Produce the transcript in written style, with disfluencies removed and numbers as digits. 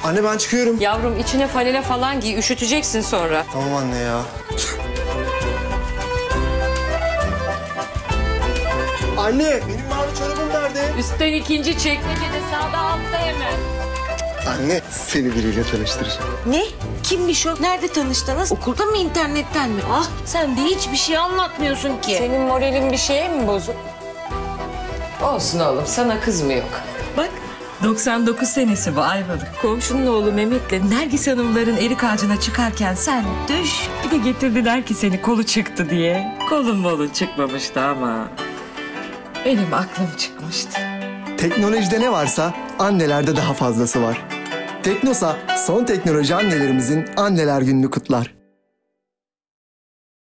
Anne ben çıkıyorum. Yavrum içine falele falan giy, üşüteceksin sonra. Tamam anne ya. Anne benim mavi çorabım nerede? Üstten ikinci çekmecede sağda altta hemen. Anne seni biriyle tanıştıracağım. Ne? Kimmiş o? Nerede tanıştınız? Okulda mı, internetten mi? Ah, sen de hiçbir şey anlatmıyorsun ki. Senin moralin bir şeye mi bozuk? Olsun oğlum, sana kız mı yok? Bak, 99 senesi bu Ayvalık. Komşunun oğlu Mehmet'le Nergis Hanımların erik ağacına çıkarken sen düş. Bir de getirdiler ki seni kolu çıktı diye. Kolun molun çıkmamıştı ama benim aklım çıkmıştı. Teknolojide ne varsa annelerde daha fazlası var. Teknosa son teknoloji annelerimizin anneler gününü kutlar.